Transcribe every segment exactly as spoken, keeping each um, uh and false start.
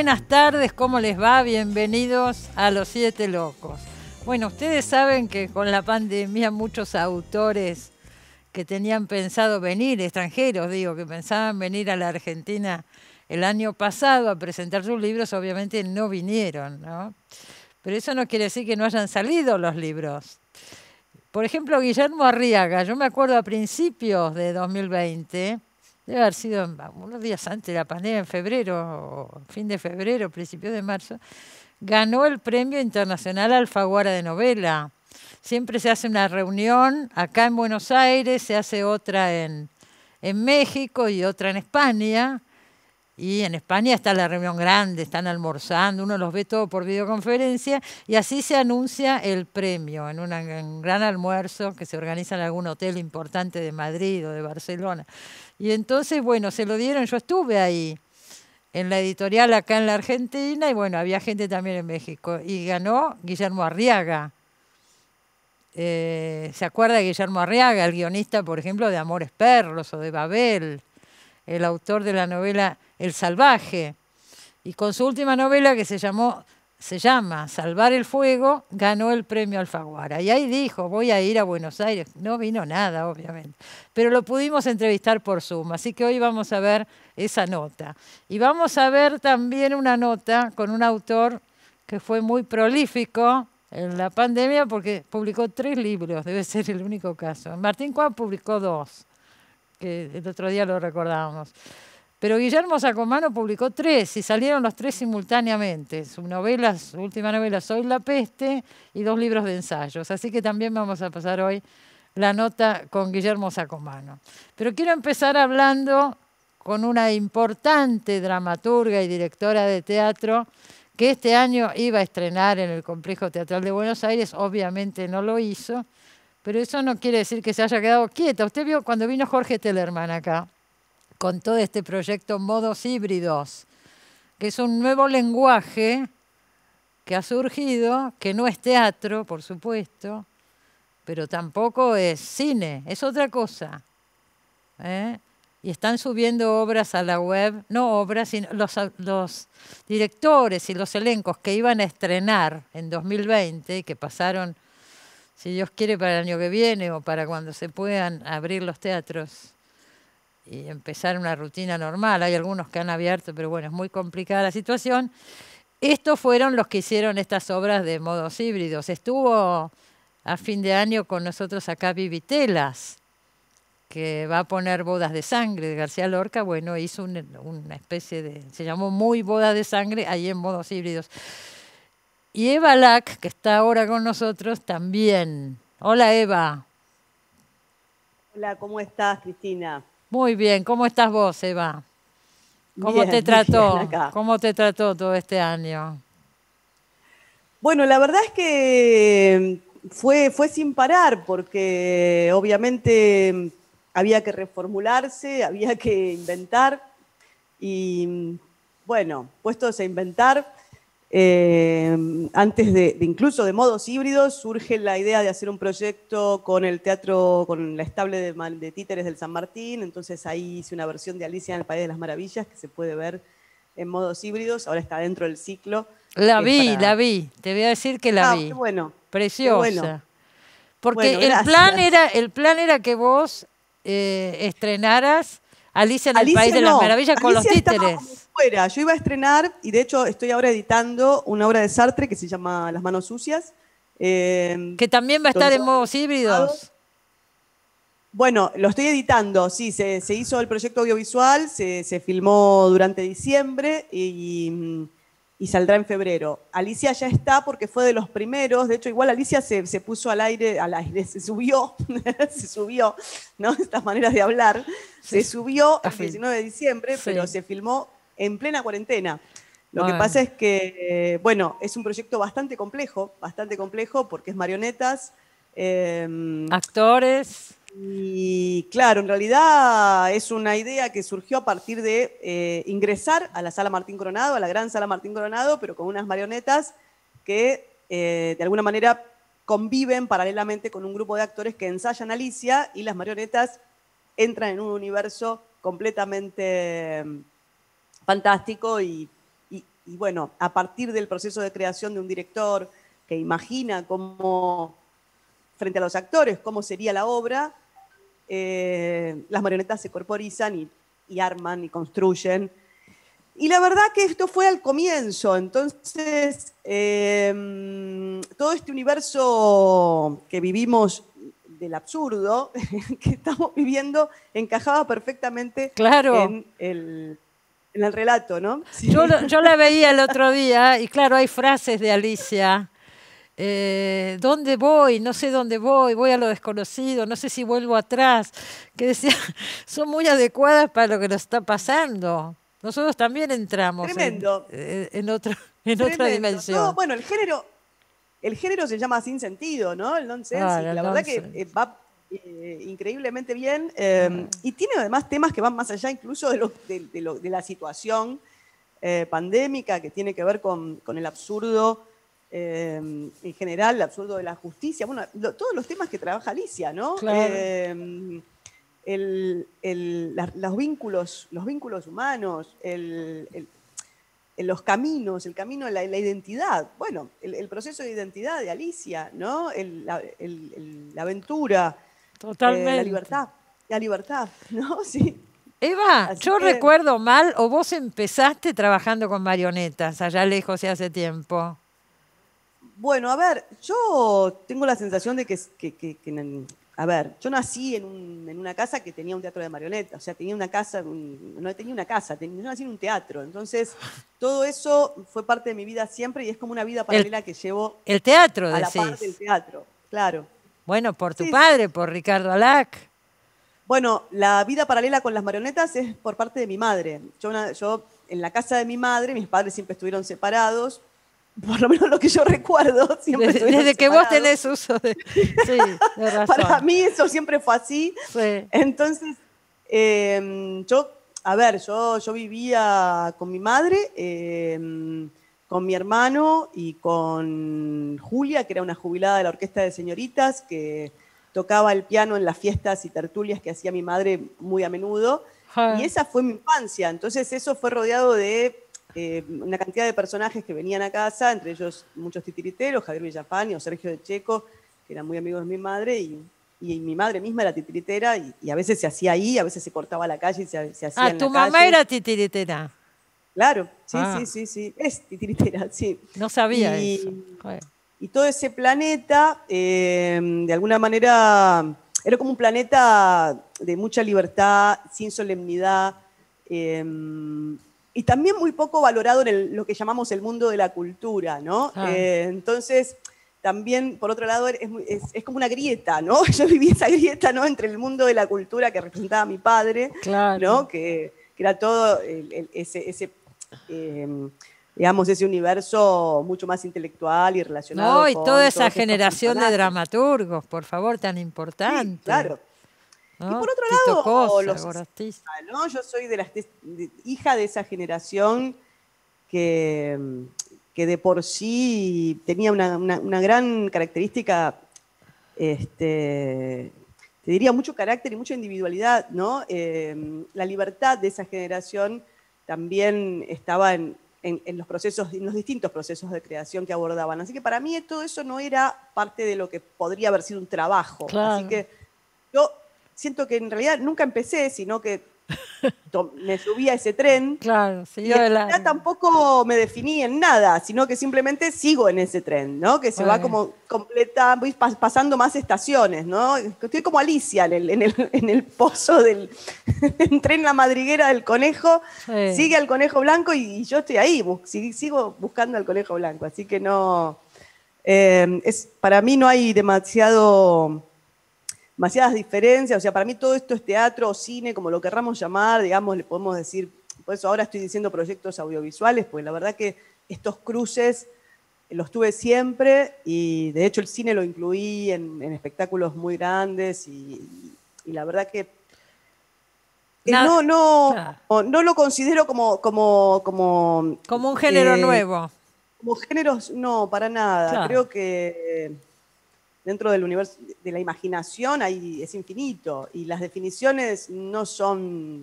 buenas tardes, ¿cómo les va? Bienvenidos a Los Siete Locos. Bueno, ustedes saben que con la pandemia muchos autores que tenían pensado venir, extranjeros digo, que pensaban venir a la Argentina el año pasado a presentar sus libros, obviamente no vinieron, ¿no? Pero eso no quiere decir que no hayan salido los libros. Por ejemplo, Guillermo Arriaga, yo me acuerdo a principios de dos mil veinte, debe haber sido unos días antes de la pandemia, en febrero, fin de febrero, principios de marzo, ganó el Premio Internacional Alfaguara de Novela. Siempre se hace una reunión acá en Buenos Aires, se hace otra en, en México y otra en España. Y en España está la reunión grande, están almorzando, uno los ve todo por videoconferencia y así se anuncia el premio en, una, en un gran almuerzo que se organiza en algún hotel importante de Madrid o de Barcelona. Y entonces, bueno, se lo dieron, yo estuve ahí en la editorial acá en la Argentina y bueno, había gente también en México y ganó Guillermo Arriaga. Eh, ¿Se acuerda de Guillermo Arriaga, el guionista, por ejemplo, de Amores Perros o de Babel? El autor de la novela El Salvaje, y con su última novela que se llamó, se llama Salvar el Fuego, ganó el premio Alfaguara. Y ahí dijo, voy a ir a Buenos Aires. No vino nada, obviamente, pero lo pudimos entrevistar por Zoom, así que hoy vamos a ver esa nota. Y vamos a ver también una nota con un autor que fue muy prolífico en la pandemia porque publicó tres libros, debe ser el único caso. Martín Coan publicó dos, que el otro día lo recordábamos. Pero Guillermo Sacomano publicó tres y salieron los tres simultáneamente. Su novela, su última novela, Soy la Peste, y dos libros de ensayos. Así que también vamos a pasar hoy la nota con Guillermo Sacomano. Pero quiero empezar hablando con una importante dramaturga y directora de teatro que este año iba a estrenar en el Complejo Teatral de Buenos Aires. Obviamente no lo hizo. Pero eso no quiere decir que se haya quedado quieta. Usted vio cuando vino Jorge Tellerman acá, con todo este proyecto Modos Híbridos, que es un nuevo lenguaje que ha surgido, que no es teatro, por supuesto, pero tampoco es cine, es otra cosa. ¿eh? Y están subiendo obras a la web, no obras, sino los, los directores y los elencos que iban a estrenar en dos mil veinte, que pasaron, si Dios quiere, para el año que viene o para cuando se puedan abrir los teatros y empezar una rutina normal. Hay algunos que han abierto, pero bueno, es muy complicada la situación. Estos fueron los que hicieron estas obras de Modos Híbridos. Estuvo a fin de año con nosotros acá Vivi Telas, que va a poner Bodas de Sangre de García Lorca. Bueno, hizo un, una especie de, se llamó Muy Boda de Sangre, ahí en Modos Híbridos. Y Eva Lack, que está ahora con nosotros, también. Hola, Eva. Hola, ¿cómo estás, Cristina? Muy bien, ¿cómo estás vos, Eva? ¿Cómo Bien, te trató? bien acá. ¿Cómo te trató todo este año? Bueno, la verdad es que fue, fue sin parar, porque obviamente había que reformularse, había que inventar, y bueno, puestos a inventar, eh, antes de, de incluso de Modos Híbridos, surge la idea de hacer un proyecto con el teatro, con la estable de, de títeres del San Martín. Entonces ahí hice una versión de Alicia en el País de las Maravillas que se puede ver en Modos Híbridos, ahora está dentro del ciclo. La vi, para... la vi, te voy a decir que la ah, vi. Qué bueno. Preciosa. Qué bueno. Porque Bueno, el plan era, el plan era que vos eh, estrenaras Alicia en Alicia el País de no. las Maravillas con Alicia los títeres. Fuera. Yo iba a estrenar, y de hecho estoy ahora editando una obra de Sartre que se llama Las Manos Sucias. Eh, que también va a estar en Modos Híbridos. Bueno, lo estoy editando, sí, se, se hizo el proyecto audiovisual, se, se filmó durante diciembre y, y saldrá en febrero. Alicia ya está porque fue de los primeros, de hecho igual Alicia se, se puso al aire, al aire, se subió, se subió, ¿no? Estas maneras de hablar, se subió el diecinueve de diciembre, sí. Pero se filmó en plena cuarentena. Lo bueno. que pasa es que, eh, bueno, es un proyecto bastante complejo, bastante complejo porque es marionetas. Eh, Actores. Y claro, en realidad es una idea que surgió a partir de eh, ingresar a la Sala Martín Coronado, a la gran Sala Martín Coronado, pero con unas marionetas que eh, de alguna manera conviven paralelamente con un grupo de actores que ensayan Alicia, y las marionetas entran en un universo completamente fantástico y, y y bueno, a partir del proceso de creación de un director que imagina cómo, frente a los actores, cómo sería la obra, eh, las marionetas se corporizan y, y arman y construyen. Y la verdad que esto fue al comienzo, entonces eh, todo este universo que vivimos del absurdo, que estamos viviendo, encajaba perfectamente Claro. en el, en el relato, ¿no? Sí. Yo, yo la veía el otro día y claro, hay frases de Alicia. Eh, ¿Dónde voy? No sé dónde voy, voy a lo desconocido, no sé si vuelvo atrás, que decía, son muy adecuadas para lo que nos está pasando. Nosotros también entramos Tremendo. en, en, otra, en Tremendo. otra dimensión. No, bueno, el género, el género se llama sin sentido, ¿no? El nonsense. Ah, y el la nonsense. verdad que eh, va eh, increíblemente bien. Eh, Ah. Y tiene además temas que van más allá incluso de, lo, de, de, lo, de la situación eh, pandémica, que tiene que ver con, con el absurdo eh, en general, el absurdo de la justicia. Bueno, lo, todos los temas que trabaja Alicia, ¿no? Claro. Eh, el, el, la, los, vínculos, los vínculos humanos, el, el los caminos, el camino de la, la identidad. Bueno, el, el, proceso de identidad de Alicia, ¿no? El, la, el, el, la aventura, Totalmente. Eh, la libertad, la libertad, ¿no? Sí. Eva, Así yo que, recuerdo mal, o vos empezaste trabajando con marionetas allá lejos y hace tiempo. Bueno, a ver, yo tengo la sensación de que, que, que, que a ver, yo nací en, un, en, una casa que tenía un teatro de marionetas, o sea, tenía una casa, un, no tenía una casa, tenía, yo nací en un teatro, entonces todo eso fue parte de mi vida siempre y es como una vida paralela el, que llevo el teatro, a la decís. par del teatro, claro. Bueno, por tu sí, padre, sí. por Ricardo Alac. Bueno, la vida paralela con las marionetas es por parte de mi madre. Yo, una, yo en la casa de mi madre, mis padres siempre estuvieron separados, por lo menos lo que yo recuerdo, siempre Desde, estuvieron desde que separados. vos tenés uso de... Sí, de razón. Para mí eso siempre fue así. Sí. Entonces, eh, yo, a ver, yo, yo vivía con mi madre, eh, con mi hermano y con Julia, que era una jubilada de la Orquesta de Señoritas, que tocaba el piano en las fiestas y tertulias que hacía mi madre muy a menudo. Ah. Y esa fue mi infancia. Entonces eso fue rodeado de eh, una cantidad de personajes que venían a casa, entre ellos muchos titiriteros, Javier Villafani o Sergio de Checo, que eran muy amigos de mi madre, y, y mi madre misma era titiritera, y, y a veces se hacía ahí, a veces se cortaba la calle y se, se hacía ah, en tu la mamá calle. era titiritera. Claro, sí, ah. sí, sí, sí, es titiritera, sí. No sabía y, eso. Bueno. Y todo ese planeta, eh, de alguna manera, era como un planeta de mucha libertad, sin solemnidad, eh, y también muy poco valorado en el, lo que llamamos el mundo de la cultura, ¿no? Ah. Eh, entonces, también, por otro lado, es, es, es como una grieta, ¿no? Yo viví esa grieta, ¿no? Entre el mundo de la cultura que representaba a mi padre, claro. ¿no? Que, que era todo el, el, ese... ese eh, digamos, ese universo mucho más intelectual y relacionado No, y con toda esa todos generación de dramaturgos, por favor, tan importante. Sí, claro. ¿No? Y por otro Tito lado, Cosa, los Gorostiza, ¿no? Yo soy de las de, de, hija de esa generación que, que de por sí tenía una, una, una gran característica, este, te diría mucho carácter y mucha individualidad, ¿no? Eh, la libertad de esa generación también estaba en, en, en los procesos, en los distintos procesos de creación que abordaban. Así que para mí todo eso no era parte de lo que podría haber sido un trabajo. claro. Así que yo siento que en realidad nunca empecé, sino que me subí a ese tren. Claro, y en realidad tampoco me definí en nada, sino que simplemente sigo en ese tren, ¿no? Que se bueno. va como completa, voy pasando más estaciones, ¿no? Estoy como Alicia en el, en el, en el pozo del... entré en la madriguera del conejo, sí. sigue al conejo blanco y, y yo estoy ahí, sigo buscando al conejo blanco, así que no... Eh, es, para mí no hay demasiado... demasiadas diferencias, o sea, para mí todo esto es teatro o cine, como lo querramos llamar, digamos, le podemos decir, por eso ahora estoy diciendo proyectos audiovisuales, porque la verdad que estos cruces los tuve siempre, y de hecho el cine lo incluí en, en espectáculos muy grandes, y, y la verdad que no, no, no, no, no lo considero como... Como, como, como un género eh, nuevo. Como géneros, no, para nada. Claro. Creo que... dentro del universo de la imaginación hay, es infinito, y las definiciones no son,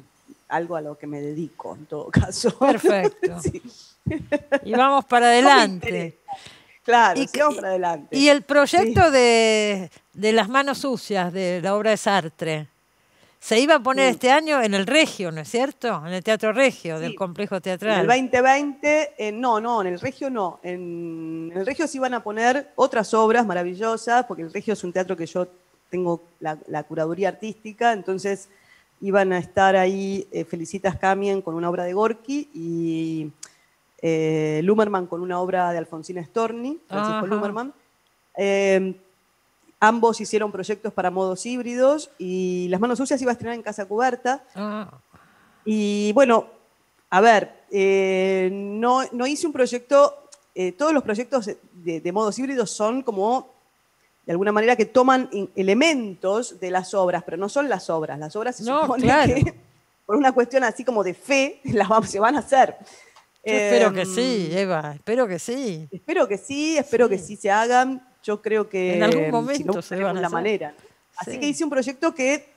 algo a lo que me dedico, en todo caso. Perfecto. Sí. Y vamos para adelante. Claro, y, sí, vamos para adelante. Y el proyecto sí. de, de Las manos sucias, de la obra de Sartre, se iba a poner Mm. este año en el Regio, ¿no es cierto? En el Teatro Regio, Sí. del complejo teatral. En el veinte veinte, eh, no, no, en el Regio no. En, en el Regio se iban a poner otras obras maravillosas, porque el Regio es un teatro que yo tengo la, la curaduría artística, entonces iban a estar ahí eh, Felicitas Camien con una obra de Gorki y eh, Lumerman con una obra de Alfonsina Storni, Francisco Ajá. Lumerman. Eh, ambos hicieron proyectos para modos híbridos y Las manos sucias iba a estrenar en Casa Cubierta. Ah. Y bueno, a ver, eh, no, no hice un proyecto, eh, todos los proyectos de, de modos híbridos son como, de alguna manera, que toman elementos de las obras, pero no son las obras. Las obras se no, supone claro. que, por una cuestión así como de fe, las vamos, se van a hacer. Yo eh, espero que eh, sí, Eva, espero que sí. Espero que sí, espero sí. que sí se hagan. Yo creo que en algún momento si no, se van a la hacer. manera. Así sí. que hice un proyecto que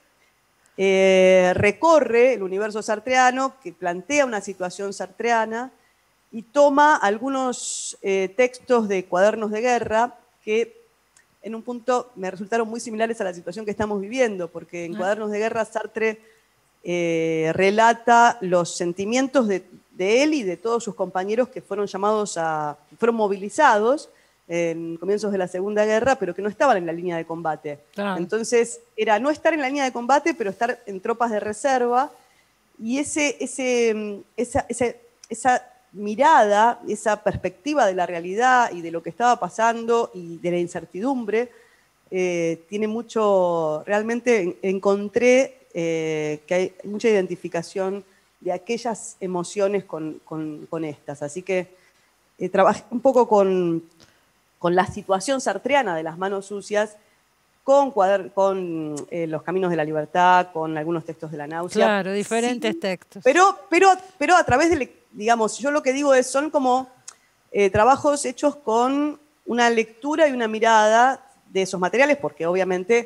eh, recorre el universo sartreano, que plantea una situación sartreana y toma algunos eh, textos de cuadernos de guerra que en un punto me resultaron muy similares a la situación que estamos viviendo, porque en ah. Cuadernos de Guerra Sartre eh, relata los sentimientos de, de él y de todos sus compañeros que fueron llamados a, fueron movilizados en comienzos de la Segunda Guerra, pero que no estaban en la línea de combate. Claro. Entonces, era no estar en la línea de combate, pero estar en tropas de reserva, y ese, ese, esa, esa, esa mirada, esa perspectiva de la realidad y de lo que estaba pasando y de la incertidumbre, eh, tiene mucho, realmente encontré eh, que hay mucha identificación de aquellas emociones con, con, con estas. Así que eh, trabajé un poco con... con la situación sartreana de Las manos sucias, con, cuader con eh, Los caminos de la libertad, con algunos textos de la náusea. Claro, diferentes sí, textos. Pero, pero, pero a través de, digamos, yo lo que digo es, son como eh, trabajos hechos con una lectura y una mirada de esos materiales, porque obviamente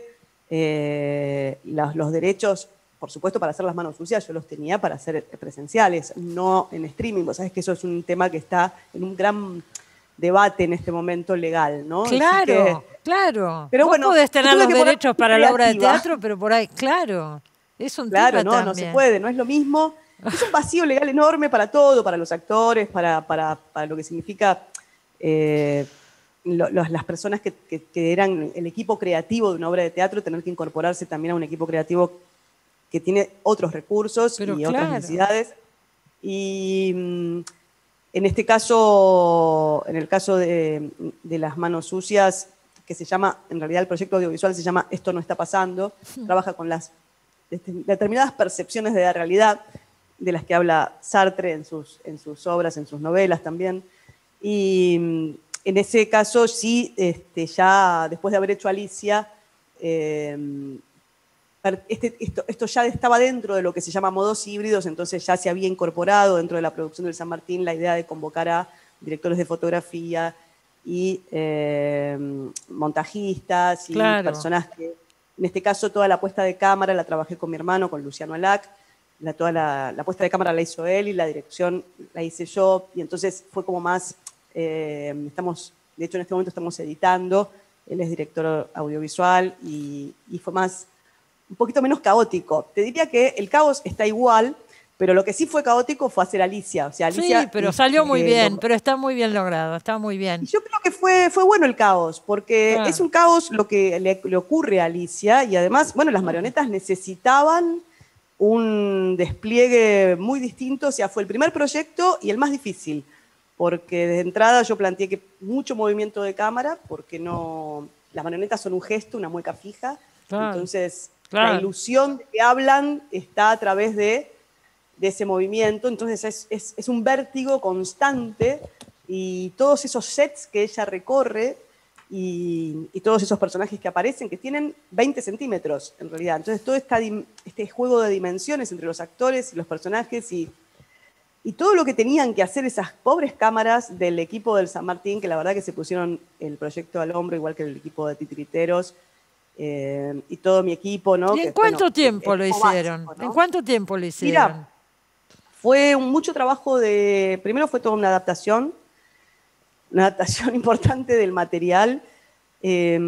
eh, los, los derechos, por supuesto, para hacer Las manos sucias, yo los tenía para hacer presenciales, no en streaming. Vos sabés que eso es un tema que está en un gran debate en este momento legal, ¿no? Claro, que, claro. Pero Vos bueno, podés tener los derechos para creativa. la obra de teatro, pero por ahí, claro, es un claro, tema no, también. no se puede, no es lo mismo. Es un vacío legal enorme para todo, para los actores, para, para, para lo que significa eh, lo, los, las personas que, que, que eran el equipo creativo de una obra de teatro, tener que incorporarse también a un equipo creativo que tiene otros recursos pero y claro. otras necesidades. Y en este caso, en el caso de, de Las manos sucias, que se llama, en realidad el proyecto audiovisual se llama Esto no está pasando, sí. Trabaja con las determinadas percepciones de la realidad, de las que habla Sartre en sus, en sus obras, en sus novelas también. Y en ese caso sí, este, ya después de haber hecho Alicia, eh, Este, esto, esto ya estaba dentro de lo que se llama modos híbridos, entonces ya se había incorporado dentro de la producción del San Martín la idea de convocar a directores de fotografía y eh, montajistas y claro. personas que, en este caso toda la puesta de cámara la trabajé con mi hermano, con Luciano Alac, la, toda la, la puesta de cámara la hizo él y la dirección la hice yo, y entonces fue como más, eh, estamos, de hecho en este momento estamos editando, él es director audiovisual y, y fue más... un poquito menos caótico. Te diría que el caos está igual, pero lo que sí fue caótico fue hacer Alicia. O sea, Alicia sí, pero salió muy eh, bien, lo... pero está muy bien logrado, está muy bien. Y yo creo que fue, fue bueno el caos, porque claro. es un caos lo que le, le ocurre a Alicia, y además, bueno, las marionetas necesitaban un despliegue muy distinto, o sea, fue el primer proyecto y el más difícil, porque de entrada yo planteé que mucho movimiento de cámara, porque no, las marionetas son un gesto, una mueca fija, claro. entonces... Claro. La ilusión de que hablan está a través de, de ese movimiento, entonces es, es, es un vértigo constante y todos esos sets que ella recorre y, y todos esos personajes que aparecen, que tienen veinte centímetros en realidad. Entonces todo esta, este juego de dimensiones entre los actores y los personajes y, y todo lo que tenían que hacer esas pobres cámaras del equipo del San Martín, que la verdad que se pusieron el proyecto al hombro, igual que el equipo de titiriteros, Eh, y todo mi equipo, ¿no? ¿Y en que, cuánto bueno, tiempo es, lo es hicieron? básico, ¿no? ¿En cuánto tiempo lo hicieron? Mira, fue un, mucho trabajo de, primero fue toda una adaptación, una adaptación importante del material. Eh,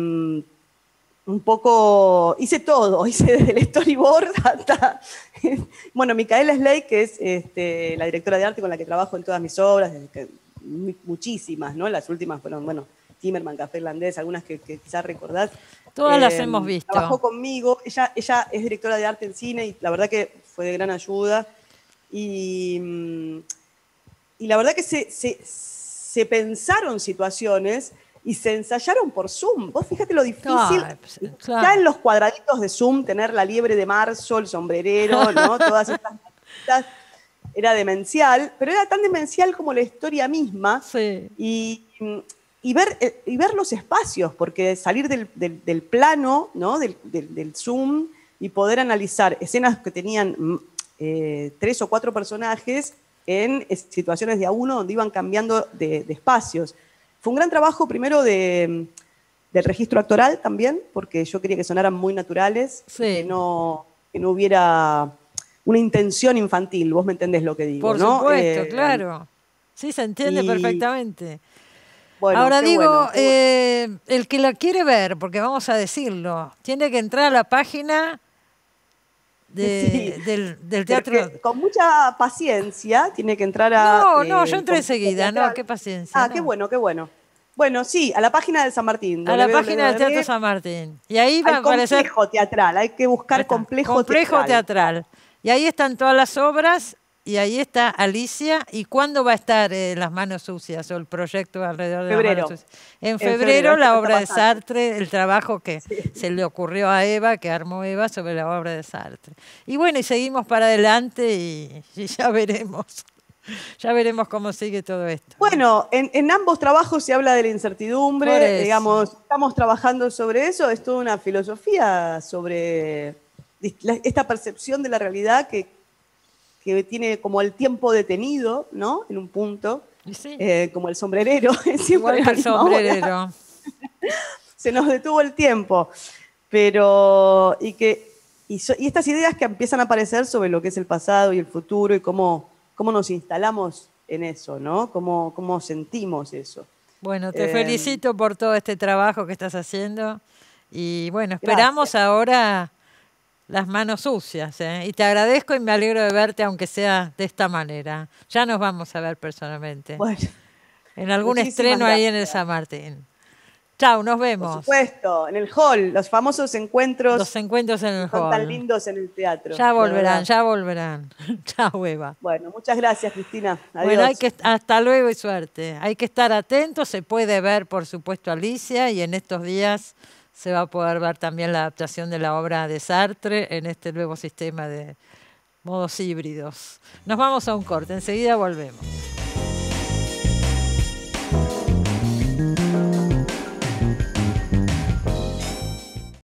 un poco, hice todo, hice desde el storyboard hasta, bueno, Micaela Slay, que es este, la directora de arte con la que trabajo en todas mis obras, que, muchísimas, ¿no? Las últimas fueron, bueno, Timerman, Café Irlandés, algunas que, que quizás recordás. Todas eh, las hemos visto. Trabajó conmigo, ella, ella es directora de arte en cine y la verdad que fue de gran ayuda. Y, y la verdad que se, se, se pensaron situaciones y se ensayaron por Zoom. Vos fíjate lo difícil. Claro, claro. Ya en los cuadraditos de Zoom, tener la liebre de marzo, el sombrerero, ¿no? Todas estas cosas. Era demencial, pero era tan demencial como la historia misma. Sí. Y, y, ver, y ver los espacios, porque salir del, del, del plano, ¿no? del, del, del Zoom, y poder analizar escenas que tenían eh, tres o cuatro personajes en situaciones de a uno donde iban cambiando de, de espacios. Fue un gran trabajo primero de, del registro actoral también, porque yo quería que sonaran muy naturales, sí. que, no, que no hubiera una intención infantil, vos me entendés lo que digo, Por ¿no? supuesto, eh, claro. Sí, se entiende y, perfectamente. Bueno, ahora digo, bueno, eh, el que la quiere ver, porque vamos a decirlo, tiene que entrar a la página de, sí, del, del teatro. Con mucha paciencia tiene que entrar a... No, no, eh, yo entré enseguida, no, qué paciencia. Ah, no. qué bueno, qué bueno. Bueno, sí, a la página del San Martín. A la página del Teatro San Martín. Y ahí va a aparecer... complejo teatral, hay que buscar complejo, complejo teatral. teatral. Y ahí están todas las obras, y ahí está Alicia. ¿Y cuándo va a estar eh, Las Manos Sucias o el proyecto alrededor de febrero. Las Manos Sucias? En, en febrero, febrero la obra de Sartre, el trabajo que sí. se le ocurrió a Eva, que armó Eva sobre la obra de Sartre. Y bueno, y seguimos para adelante y, y ya veremos. Ya veremos cómo sigue todo esto. Bueno, en, en ambos trabajos se habla de la incertidumbre, digamos, estamos trabajando sobre eso, es toda una filosofía sobre esta percepción de la realidad que, que tiene como el tiempo detenido, ¿no? En un punto, sí. eh, como el sombrerero. Igual que el sombrerero. Se nos detuvo el tiempo, pero y que y, so, y estas ideas que empiezan a aparecer sobre lo que es el pasado y el futuro y cómo cómo nos instalamos en eso, ¿no? Cómo, cómo sentimos eso. Bueno, te eh, felicito por todo este trabajo que estás haciendo y bueno, esperamos gracias. ahora Las Manos Sucias, ¿eh? Y te agradezco y me alegro de verte aunque sea de esta manera. Ya nos vamos a ver personalmente. Bueno, en algún estreno gracias. Ahí en el San Martín. Chau, nos vemos. Por supuesto, en el hall, los famosos encuentros. Los encuentros en el son hall. Son tan lindos en el teatro. Ya volverán, ya volverán. Chau, Eva. Bueno, muchas gracias, Cristina. Adiós. Bueno, hay que, hasta luego y suerte. Hay que estar atentos, se puede ver, por supuesto, Alicia, y en estos días se va a poder ver también la adaptación de la obra de Sartre en este nuevo sistema de modos híbridos. Nos vamos a un corte, enseguida volvemos.